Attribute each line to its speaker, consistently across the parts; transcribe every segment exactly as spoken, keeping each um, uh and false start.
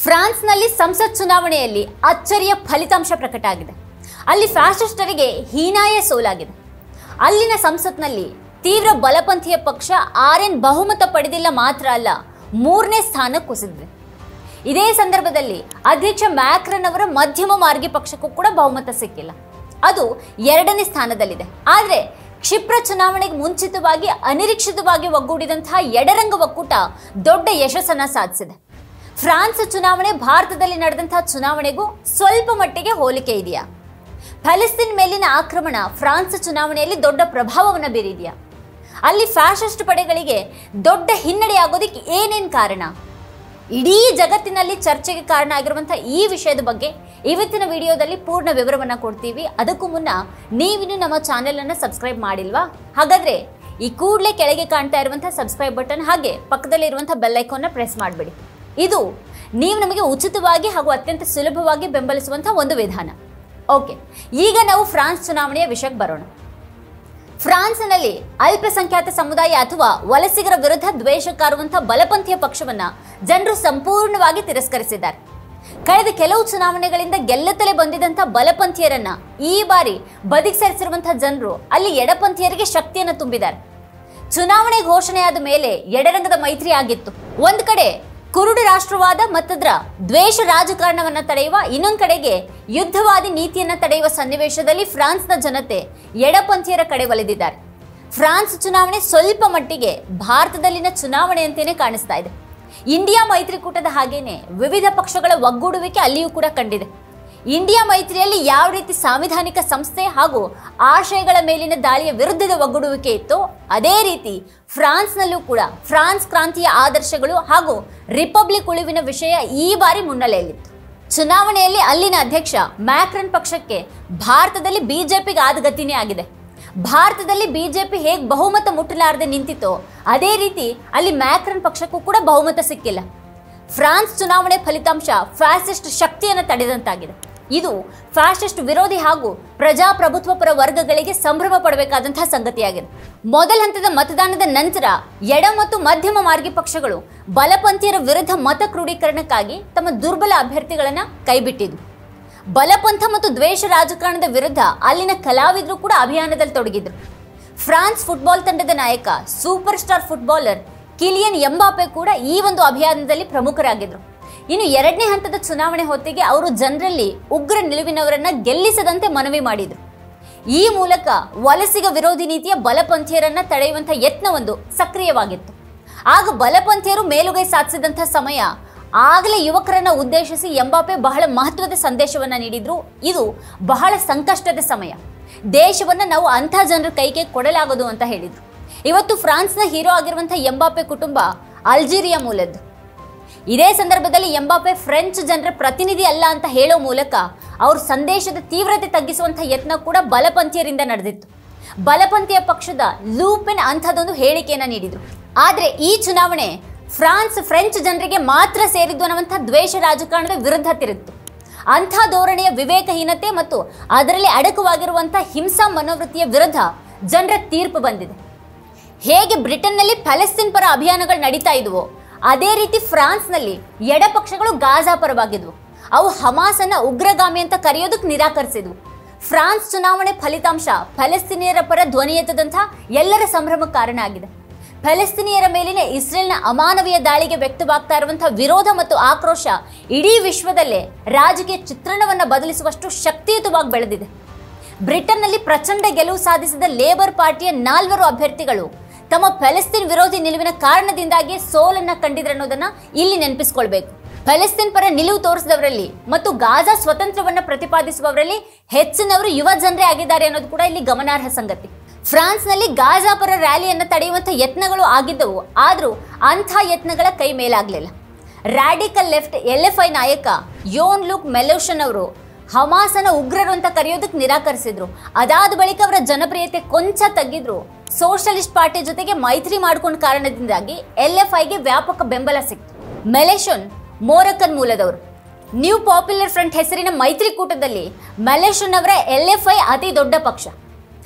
Speaker 1: ಫ್ರಾನ್ಸ್ನಲ್ಲಿ ಸಂಸತ್ ಚುನಾವಣೆಯಲ್ಲಿ ಅಚ್ಚರಿಯ ಫಲಿತಾಂಶ ಪ್ರಕಟ ಆಗಿದೆ. ಅಲ್ಲಿ ಫ್ಯಾಸಿಸ್ಟರಿಗೆ ಹೀನಾಯ ಸೋಲಾಗಿದೆ. ಅಲ್ಲಿನ ಸಂಸತ್ನಲ್ಲಿ ತೀವ್ರ ಬಲಪಂಥೀಯ ಪಕ್ಷ ಆರ್ ಎನ್ ಬಹುಮತ ಪಡೆದಿಲ್ಲ ಮಾತ್ರ ಅಲ್ಲ, ಮೂರನೇ ಸ್ಥಾನ ಕುಸಿದಿದೆ. ಇದೇ ಸಂದರ್ಭದಲ್ಲಿ ಅಧ್ಯಕ್ಷ ಮ್ಯಾಕ್ರನ್ ಅವರ ಮಧ್ಯಮ ಮಾರ್ಗಿ ಪಕ್ಷಕ್ಕೂ ಕೂಡ ಬಹುಮತ ಸಿಕ್ಕಿಲ್ಲ, ಅದು ಎರಡನೇ ಸ್ಥಾನದಲ್ಲಿದೆ. ಆದರೆ ಕ್ಷಿಪ್ರ ಚುನಾವಣೆಗೆ ಮುಂಚಿತವಾಗಿ ಅನಿರೀಕ್ಷಿತವಾಗಿ ಒಗ್ಗೂಡಿದಂತಹ ಎಡರಂಗ ಒಕ್ಕೂಟ ದೊಡ್ಡ ಯಶಸ್ಸನ್ನ ಸಾಧಿಸಿದೆ. ಫ್ರಾನ್ಸ್ ಚುನಾವಣೆ ಭಾರತದಲ್ಲಿ ನಡೆದಂತಹ ಚುನಾವಣೆಗೂ ಸ್ವಲ್ಪ ಮಟ್ಟಿಗೆ ಹೋಲಿಕೆ ಇದೆಯಾ? ಪ್ಯಾಲೆಸ್ತೈನ್ ಮೇಲಿನ ಆಕ್ರಮಣ ಫ್ರಾನ್ಸ್ ಚುನಾವಣೆಯಲ್ಲಿ ದೊಡ್ಡ ಪ್ರಭಾವವನ್ನು ಬೀರಿದೆಯಾ? ಅಲ್ಲಿ ಫ್ಯಾಸಿಸ್ಟ್ ಪಡೆಗಳಿಗೆ ದೊಡ್ಡ ಹಿನ್ನಡೆಯಾಗೋದಕ್ಕೆ ಏನೇನು ಕಾರಣ? ಇಡೀ ಜಗತ್ತಿನಲ್ಲಿ ಚರ್ಚೆಗೆ ಕಾರಣ ಆಗಿರುವಂತಹ ಈ ವಿಷಯದ ಬಗ್ಗೆ ಇವತ್ತಿನ ವಿಡಿಯೋದಲ್ಲಿ ಪೂರ್ಣ ವಿವರವನ್ನು ಕೊಡ್ತೀವಿ. ಅದಕ್ಕೂ ಮುನ್ನ ನೀವಿನ್ನು ನಮ್ಮ ಚಾನೆಲ್ ಅನ್ನು ಸಬ್ಸ್ಕ್ರೈಬ್ ಮಾಡಿಲ್ವಾ? ಹಾಗಾದ್ರೆ ಈ ಕೂಡಲೇ ಕೆಳಗೆ ಕಾಣ್ತಾ ಇರುವಂತಹ ಸಬ್ಸ್ಕ್ರೈಬ್ ಬಟನ್ ಹಾಗೆ ಪಕ್ಕದಲ್ಲಿ ಇರುವಂತಹ ಬೆಲ್ ಐಕಾನ್ನ ಪ್ರೆಸ್ ಮಾಡಬೇಡಿ. ಇದು ನೀವು ನಮಗೆ ಉಚಿತವಾಗಿ ಹಾಗೂ ಅತ್ಯಂತ ಸುಲಭವಾಗಿ ಬೆಂಬಲಿಸುವಂತಹ ಒಂದು ವಿಧಾನ. ಓಕೆ, ಈಗ ನಾವು ಫ್ರಾನ್ಸ್ ಚುನಾವಣೆಯ ವಿಷಯಕ್ಕೆ ಬರೋಣ. ಫ್ರಾನ್ಸ್ನಲ್ಲಿ ಅಲ್ಪಸಂಖ್ಯಾತ ಸಮುದಾಯ ಅಥವಾ ವಲಸಿಗರ ವಿರುದ್ಧ ದ್ವೇಷ ಕಾರುವಂತಹ ಬಲಪಂಥೀಯ ಪಕ್ಷವನ್ನ ಜನರು ಸಂಪೂರ್ಣವಾಗಿ ತಿರಸ್ಕರಿಸಿದ್ದಾರೆ. ಕಳೆದ ಕೆಲವು ಚುನಾವಣೆಗಳಿಂದ ಗೆಲ್ಲುತ್ತಲೇ ಬಂದಿದ್ದಂತಹ ಬಲಪಂಥೀಯರನ್ನ ಈ ಬಾರಿ ಬದಿಗೆ ಸರಿಸಿರುವಂತಹ ಜನರು ಅಲ್ಲಿ ಎಡಪಂಥೀಯರಿಗೆ ಶಕ್ತಿಯನ್ನು ತುಂಬಿದ್ದಾರೆ. ಚುನಾವಣೆ ಘೋಷಣೆಯಾದ ಮೇಲೆ ಎಡರಂಗದ ಮೈತ್ರಿ ಆಗಿತ್ತು. ಒಂದ್ ಕಡೆ ಕುರುಡು ರಾಷ್ಟ್ರವಾದ ಮತ್ತದ್ರ ದ್ವೇಷ ರಾಜಕಾರಣವನ್ನ ತಡೆಯುವ, ಇನ್ನೊಂದು ಕಡೆಗೆ ಯುದ್ಧವಾದಿ ನೀತಿಯನ್ನ ತಡೆಯುವ ಸನ್ನಿವೇಶದಲ್ಲಿ ಫ್ರಾನ್ಸ್ನ ಜನತೆ ಎಡಪಂಥೀಯರ ಕಡೆ ಒಲಿದಿದ್ದಾರೆ. ಫ್ರಾನ್ಸ್ ಚುನಾವಣೆ ಸ್ವಲ್ಪ ಮಟ್ಟಿಗೆ ಭಾರತದಲ್ಲಿನ ಚುನಾವಣೆಯಂತೆಯೇ ಕಾಣಿಸ್ತಾ ಇದೆ. ಇಂಡಿಯಾ ಮೈತ್ರಿಕೂಟದ ಹಾಗೇನೆ ವಿವಿಧ ಪಕ್ಷಗಳ ಒಗ್ಗೂಡುವಿಕೆ ಅಲ್ಲಿಯೂ ಕೂಡ ಕಂಡಿದೆ. ಇಂಡಿಯಾ ಮೈತ್ರಿಯಲ್ಲಿ ಯಾವ ರೀತಿ ಸಾಂವಿಧಾನಿಕ ಸಂಸ್ಥೆ ಹಾಗೂ ಆಶಯಗಳ ಮೇಲಿನ ದಾಳಿಯ ವಿರುದ್ಧದ ಒಗ್ಗೂಡುವಿಕೆ ಇತ್ತು, ಅದೇ ರೀತಿ ಫ್ರಾನ್ಸ್ನಲ್ಲೂ ಕೂಡ ಫ್ರಾನ್ಸ್ ಕ್ರಾಂತಿಯ ಆದರ್ಶಗಳು ಹಾಗೂ ರಿಪಬ್ಲಿಕ್ ಉಳಿವಿನ ವಿಷಯ ಈ ಬಾರಿ ಮುನ್ನೆಲೆಯಲ್ಲಿತ್ತು. ಚುನಾವಣೆಯಲ್ಲಿ ಅಲ್ಲಿನ ಅಧ್ಯಕ್ಷ ಮ್ಯಾಕ್ರನ್ ಪಕ್ಷಕ್ಕೆ ಭಾರತದಲ್ಲಿ ಬಿಜೆಪಿಗೆ ಆದ ಗತಿನೇ ಆಗಿದೆ. ಭಾರತದಲ್ಲಿ ಬಿಜೆಪಿ ಹೇಗೆ ಬಹುಮತ ಮುಟ್ಟಲಾರದೆ ನಿಂತಿತೋ ಅದೇ ರೀತಿ ಅಲ್ಲಿ ಮ್ಯಾಕ್ರನ್ ಪಕ್ಷಕ್ಕೂ ಕೂಡ ಬಹುಮತ ಸಿಕ್ಕಿಲ್ಲ. ಫ್ರಾನ್ಸ್ ಚುನಾವಣೆ ಫಲಿತಾಂಶ ಫ್ಯಾಸಿಸ್ಟ್ ಶಕ್ತಿಯನ್ನು ತಡೆದಂತಾಗಿದೆ. ಇದು ಫ್ಯಾಸಿಸ್ಟ್ ವಿರೋಧಿ ಹಾಗೂ ಪ್ರಜಾಪ್ರಭುತ್ವ ಪರ ವರ್ಗಗಳಿಗೆ ಸಂಭ್ರಮ ಪಡಬೇಕಾದಂತಹ ಸಂಗತಿಯಾಗಿದೆ. ಮೊದಲ ಹಂತದ ಮತದಾನದ ನಂತರ ಎಡ ಮತ್ತು ಮಧ್ಯಮ ಮಾರ್ಗಿ ಪಕ್ಷಗಳು ಬಲಪಂಥೀಯರ ವಿರುದ್ಧ ಮತ ಕ್ರೋಢೀಕರಣಕ್ಕಾಗಿ ತಮ್ಮ ದುರ್ಬಲ ಅಭ್ಯರ್ಥಿಗಳನ್ನ ಕೈಬಿಟ್ಟಿದ್ವು. ಬಲಪಂಥ ಮತ್ತು ದ್ವೇಷ ರಾಜಕಾರಣದ ವಿರುದ್ಧ ಅಲ್ಲಿನ ಕಲಾವಿದರು ಕೂಡ ಅಭಿಯಾನದಲ್ಲಿ ತೊಡಗಿದ್ರು. ಫ್ರಾನ್ಸ್ ಫುಟ್ಬಾಲ್ ತಂಡದ ನಾಯಕ super star footballer Kylian Mbappe ಕೂಡ ಈ ಒಂದು ಅಭಿಯಾನದಲ್ಲಿ ಪ್ರಮುಖರಾಗಿದ್ರು. ಇನ್ನು ಎರಡನೇ ಹಂತದ ಚುನಾವಣೆ ಹೊತ್ತಿಗೆ ಅವರು ಜನರಲ್ಲಿ ಉಗ್ರ ನಿಲುವಿನವರನ್ನ ಗೆಲ್ಲಿಸದಂತೆ ಮನವಿ ಮಾಡಿದ್ರು. ಈ ಮೂಲಕ ವಲಸಿಗ ವಿರೋಧಿ ನೀತಿಯ ಬಲಪಂಥೀಯರನ್ನ ತಡೆಯುವಂತಹ ಯತ್ನವೊಂದು ಸಕ್ರಿಯವಾಗಿತ್ತು. ಆಗ ಬಲಪಂಥೀಯರು ಮೇಲುಗೈ ಸಾಧಿಸಿದಂತಹ ಸಮಯ. ಆಗಲೇ ಯುವಕರನ್ನ ಉದ್ದೇಶಿಸಿ ಎಂಬಾಪೆ ಬಹಳ ಮಹತ್ವದ ಸಂದೇಶವನ್ನ ನೀಡಿದ್ರು. ಇದು ಬಹಳ ಸಂಕಷ್ಟದ ಸಮಯ, ದೇಶವನ್ನ ನಾವು ಅಂಥ ಜನರ ಕೈಗೆ ಕೊಡಲಾಗದು ಅಂತ ಹೇಳಿದ್ರು. ಇವತ್ತು ಫ್ರಾನ್ಸ್ನ ಹೀರೋ ಆಗಿರುವಂತಹ ಎಂಬಾಪೆ ಕುಟುಂಬ ಅಲ್ಜೀರಿಯಾ ಮೂಲದ್ದು. ಇದೇ ಸಂದರ್ಭದಲ್ಲಿ ಎಂಬಾಪೆ ಫ್ರೆಂಚ್ ಜನರ ಪ್ರತಿನಿಧಿ ಅಲ್ಲ ಅಂತ ಹೇಳೋ ಮೂಲಕ ಅವ್ರ ಸಂದೇಶದ ತೀವ್ರತೆ ತಗ್ಗಿಸುವಂತಹ ಯತ್ನ ಕೂಡ ಬಲಪಂಥೀಯರಿಂದ ನಡೆದಿತ್ತು. ಬಲಪಂಥೀಯ ಪಕ್ಷದ ಲೂಪೆನ್ ಅಂಥದ್ದೊಂದು ಹೇಳಿಕೆಯನ್ನ ನೀಡಿದ್ರು. ಆದ್ರೆ ಈ ಚುನಾವಣೆ ಫ್ರಾನ್ಸ್ ಫ್ರೆಂಚ್ ಜನರಿಗೆ ಮಾತ್ರ ಸೇರಿದ್ದು ಅನ್ನುವಂಥ ದ್ವೇಷ ರಾಜಕಾರಣದ ವಿರುದ್ಧ ತಿರುಗಿತು. ಅಂಥ ಧೋರಣೆಯ ವಿವೇಕಹೀನತೆ ಮತ್ತು ಅದರಲ್ಲಿ ಅಡಕವಾಗಿರುವಂತಹ ಹಿಂಸಾ ಮನೋವೃತ್ತಿಯ ವಿರುದ್ಧ ಜನರ ತೀರ್ಪು ಬಂದಿದೆ. ಹೇಗೆ ಬ್ರಿಟನ್ನಲ್ಲಿ ಪ್ಯಾಲೆಸ್ತೈನ್ ಪರ ಅಭಿಯಾನಗಳು ನಡೀತಾ ಇದ್ವೋ ಅದೇ ರೀತಿ ಫ್ರಾನ್ಸ್ನಲ್ಲಿ ಎಡಪಕ್ಷಗಳು ಗಾಜಾ ಪರವಾಗಿದ್ವು. ಅವು ಹಮಾಸನ್ನ ಉಗ್ರಗಾಮಿ ಅಂತ ಕರೆಯೋದಕ್ಕೆ ನಿರಾಕರಿಸಿದ್ವು. ಫ್ರಾನ್ಸ್ ಚುನಾವಣೆ ಫಲಿತಾಂಶ ಪ್ಯಾಲೆಸ್ತೀನಿಯರ ಪರ ಧ್ವನಿ ಎತ್ತದಂತಹ ಎಲ್ಲರ ಸಂಭ್ರಮಕ್ಕೆ ಕಾರಣ ಆಗಿದೆ. ಪ್ಯಾಲೆಸ್ತೀನಿಯರ ಮೇಲಿನ ಇಸ್ರೇಲ್ನ ಅಮಾನವೀಯ ದಾಳಿಗೆ ವ್ಯಕ್ತವಾಗ್ತಾ ಇರುವಂತಹ ವಿರೋಧ ಮತ್ತು ಆಕ್ರೋಶ ಇಡೀ ವಿಶ್ವದಲ್ಲೇ ರಾಜಕೀಯ ಚಿತ್ರಣವನ್ನ ಬದಲಿಸುವಷ್ಟು ಶಕ್ತಿಯುತವಾಗಿ ಬೆಳೆದಿದೆ. ಬ್ರಿಟನ್ನಲ್ಲಿ ಪ್ರಚಂಡ ಗೆಲುವು ಸಾಧಿಸಿದ ಲೇಬರ್ ಪಾರ್ಟಿಯ ನಾಲ್ವರು ಅಭ್ಯರ್ಥಿಗಳು ತಮ್ಮ ಪ್ಯಾಲೆಸ್ತೈನ್ ವಿರೋಧಿ ನಿಲುವಿನ ಕಾರಣದಿಂದಾಗಿ ಸೋಲನ್ನ ಕಂಡಿದ್ರು ಅನ್ನೋದನ್ನ ಇಲ್ಲಿ ನೆನಪಿಸಿಕೊಳ್ಬೇಕು. ಪ್ಯಾಲೆಸ್ತೈನ್ ಪರ ನಿಲುವು ತೋರಿಸಿದವರಲ್ಲಿ ಮತ್ತು ಗಾಜಾ ಸ್ವತಂತ್ರವನ್ನ ಪ್ರತಿಪಾದಿಸುವವರಲ್ಲಿ ಹೆಚ್ಚಿನವರು ಯುವ ಜನರೇ ಆಗಿದ್ದಾರೆ ಅನ್ನೋದು ಕೂಡ ಇಲ್ಲಿ ಗಮನಾರ್ಹ ಸಂಗತಿ. ಫ್ರಾನ್ಸ್ನಲ್ಲಿ ಗಾಜಾ ಪರ ರ್ಯಾಲಿಯನ್ನು ತಡೆಯುವಂತಹ ಯತ್ನಗಳು ಆಗಿದ್ದವು, ಆದರೂ ಅಂಥ ಯತ್ನಗಳ ಕೈ ಮೇಲಾಗಲಿಲ್ಲ. Radical left L F I ನಾಯಕ ಯೋನ್ ಲುಕ್ ಮೆಲೋಷನ್ ಅವರು ಹಮಾಸನ ಉಗ್ರರು ಅಂತ ಕರೆಯೋದಕ್ಕೆ ನಿರಾಕರಿಸಿದ್ರು. ಅದಾದ ಬಳಿಕ ಅವರ ಜನಪ್ರಿಯತೆ ಕೊಂಚ ತಗ್ಗಿದ್ರು. ಸೋಷಲಿಸ್ಟ್ ಪಾರ್ಟಿ ಜೊತೆಗೆ ಮೈತ್ರಿ ಮಾಡಿಕೊಂಡ ಕಾರಣದಿಂದಾಗಿ ಎಲ್ ಎಫ್ ಐಗೆ ವ್ಯಾಪಕ ಬೆಂಬಲ ಸಿಕ್ತು. ಮೆಲೆಷನ್ ಮೋರಕನ್ ಮೂಲದವರು. ನ್ಯೂ ಪಾಪ್ಯುಲರ್ ಫ್ರಂಟ್ ಹೆಸರಿನ ಮೈತ್ರಿಕೂಟದಲ್ಲಿ ಮೆಲೆಷನ್ ಅವರ ಎಲ್ ಎಫ್ ಐ ಅತಿ ದೊಡ್ಡ ಪಕ್ಷ.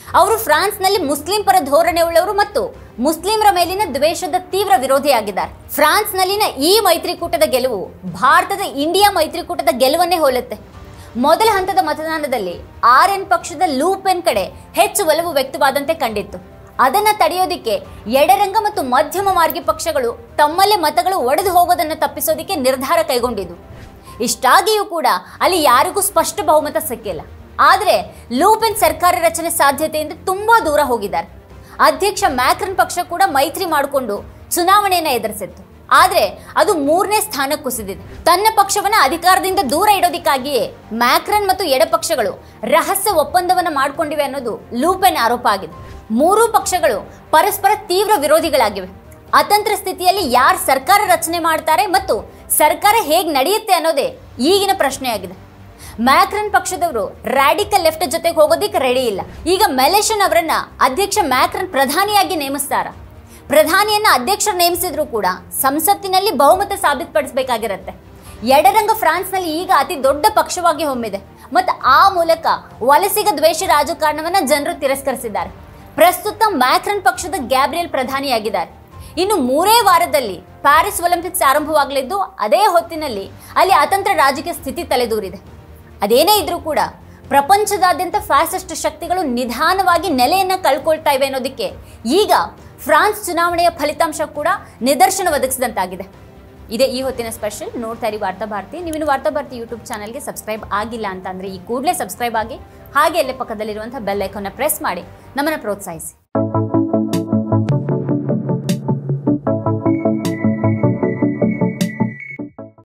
Speaker 1: ಅವರು ಫ್ರಾನ್ಸ್ನಲ್ಲಿ ಮುಸ್ಲಿಂ ಪರ ಧೋರಣೆ ಉಳ್ಳವರು ಮತ್ತು ಮುಸ್ಲಿಮರ ಮೇಲಿನ ದ್ವೇಷದ ತೀವ್ರ ವಿರೋಧಿಯಾಗಿದ್ದಾರೆ. ಫ್ರಾನ್ಸ್ನಲ್ಲಿನ ಈ ಮೈತ್ರಿಕೂಟದ ಗೆಲುವು ಭಾರತದ ಇಂಡಿಯಾ ಮೈತ್ರಿಕೂಟದ ಗೆಲುವನ್ನೇ ಹೋಲುತ್ತೆ. ಮೊದಲ ಹಂತದ ಮತದಾನದಲ್ಲಿ ಆರ್ ಎನ್ ಪಕ್ಷದ ಲೂ ಪೆನ್ ಕಡೆ ಹೆಚ್ಚು ಒಲವು ವ್ಯಕ್ತವಾದಂತೆ ಕಂಡಿತ್ತು. ಅದನ್ನು ತಡೆಯೋದಿಕ್ಕೆ ಎಡರಂಗ ಮತ್ತು ಮಧ್ಯಮ ಮಾರ್ಗಿ ಪಕ್ಷಗಳು ತಮ್ಮಲ್ಲೇ ಮತಗಳು ಒಡೆದು ಹೋಗೋದನ್ನು ತಪ್ಪಿಸೋದಿಕ್ಕೆ ನಿರ್ಧಾರ ಕೈಗೊಂಡಿದ್ದು. ಇಷ್ಟಾಗಿಯೂ ಕೂಡ ಅಲ್ಲಿ ಯಾರಿಗೂ ಸ್ಪಷ್ಟ ಬಹುಮತ ಸಿಕ್ಕಿಲ್ಲ. ಆದರೆ ಲೂ ಪೆನ್ ಸರ್ಕಾರ ರಚನೆ ಸಾಧ್ಯತೆಯಿಂದ ತುಂಬಾ ದೂರ ಹೋಗಿದ್ದಾರೆ. ಅಧ್ಯಕ್ಷ ಮ್ಯಾಕ್ರನ್ ಪಕ್ಷ ಕೂಡ ಮೈತ್ರಿ ಮಾಡಿಕೊಂಡು ಚುನಾವಣೆಯನ್ನು ಎದುರಿಸಿತ್ತು. ಆದರೆ ಅದು ಮೂರನೇ ಸ್ಥಾನಕ್ಕೆ ಕುಸಿದಿದೆ. ತನ್ನ ಪಕ್ಷವನ್ನ ಅಧಿಕಾರದಿಂದ ದೂರ ಇಡೋದಕ್ಕಾಗಿಯೇ ಮ್ಯಾಕ್ರನ್ ಮತ್ತು ಎಡಪಕ್ಷಗಳು ರಹಸ್ಯ ಒಪ್ಪಂದವನ್ನು ಮಾಡಿಕೊಂಡಿವೆ ಅನ್ನೋದು ಲೂ ಪೆನ್ ಆರೋಪ ಆಗಿದೆ. ಮೂರೂ ಪಕ್ಷಗಳು ಪರಸ್ಪರ ತೀವ್ರ ವಿರೋಧಿಗಳಾಗಿವೆ. ಅತಂತ್ರ ಸ್ಥಿತಿಯಲ್ಲಿ ಯಾರು ಸರ್ಕಾರ ರಚನೆ ಮಾಡ್ತಾರೆ ಮತ್ತು ಸರ್ಕಾರ ಹೇಗೆ ನಡೆಯುತ್ತೆ ಅನ್ನೋದೇ ಈಗಿನ ಪ್ರಶ್ನೆಯಾಗಿದೆ. ಮ್ಯಾಕ್ರನ್ ಪಕ್ಷದವರು ರಾಡಿಕಲ್ ಲೆಫ್ಟ್ ಜೊತೆಗೆ ಹೋಗೋದಿಕ್ಕೆ ರೆಡಿ ಇಲ್ಲ. ಈಗ ಮೆಲೆಶನ್ ಅವರನ್ನ ಅಧ್ಯಕ್ಷ ಮ್ಯಾಕ್ರನ್ ಪ್ರಧಾನಿಯಾಗಿ ನೇಮಿಸ್ತಾರ. ಪ್ರಧಾನಿಯನ್ನ ಅಧ್ಯಕ್ಷರು ನೇಮಿಸಿದ್ರು ಕೂಡ ಸಂಸತ್ತಿನಲ್ಲಿ ಬಹುಮತ ಸಾಬೀತುಪಡಿಸಬೇಕಾಗಿರುತ್ತೆ. ಎಡರಂಗ ಫ್ರಾನ್ಸ್ನಲ್ಲಿ ಈಗ ಅತಿ ದೊಡ್ಡ ಪಕ್ಷವಾಗಿ ಹೊಮ್ಮಿದೆ ಮತ್ತು ಆ ಮೂಲಕ ವಲಸಿಗ ದ್ವೇಷ ರಾಜಕಾರಣವನ್ನ ಜನರು ತಿರಸ್ಕರಿಸಿದ್ದಾರೆ. ಪ್ರಸ್ತುತ ಮ್ಯಾಕ್ರನ್ ಪಕ್ಷದ ಗ್ಯಾಬ್ರಿಯಲ್ ಪ್ರಧಾನಿಯಾಗಿದ್ದಾರೆ. ಇನ್ನು ಮೂರೇ ವಾರದಲ್ಲಿ ಪ್ಯಾರಿಸ್ ಒಲಿಂಪಿಕ್ಸ್ ಆರಂಭವಾಗಲಿದ್ದು ಅದೇ ಹೊತ್ತಿನಲ್ಲಿ ಅಲ್ಲಿ ಅತಂತ್ರ ರಾಜಕೀಯ ಸ್ಥಿತಿ ತಲೆದೂರಿದೆ. ಅದೇನೇ ಇದ್ರೂ ಕೂಡ ಪ್ರಪಂಚದಾದ್ಯಂತ ಫ್ಯಾಸಿಸ್ಟ್ ಶಕ್ತಿಗಳು ನಿಧಾನವಾಗಿ ನೆಲೆಯನ್ನು ಕಳ್ಕೊಳ್ತಾ ಇವೆ ಅನ್ನೋದಕ್ಕೆ ಈಗ ಫ್ರಾನ್ಸ್ ಚುನಾವಣೆಯ ಫಲಿತಾಂಶ ಕೂಡ ನಿದರ್ಶನ ಒದಗಿಸಿದಂತಾಗಿದೆ. ಇದೇ ಈ ಹೊತ್ತಿನ ಸ್ಪೆಷಲ್. ನೋಡ್ತಾ ಇರಿ ವಾರ್ತಾ ಭಾರತಿ. ನೀವಿನ್ನು ವಾರ್ತಾ ಭಾರತಿ ಯೂಟ್ಯೂಬ್ ಚಾನಲ್ಗೆ ಸಬ್ಸ್ಕ್ರೈಬ್ ಆಗಿಲ್ಲ ಅಂತಂದರೆ ಈ ಕೂಡಲೇ ಸಬ್ಸ್ಕ್ರೈಬ್ ಆಗಿ, ಹಾಗೆ ಅಲ್ಲೇ ಪಕ್ಕದಲ್ಲಿರುವಂಥ ಬೆಲ್ ಐಕಾನ್ನ ಪ್ರೆಸ್ ಮಾಡಿ ನಮ್ಮನ್ನು ಪ್ರೋತ್ಸಾಹಿಸಿ.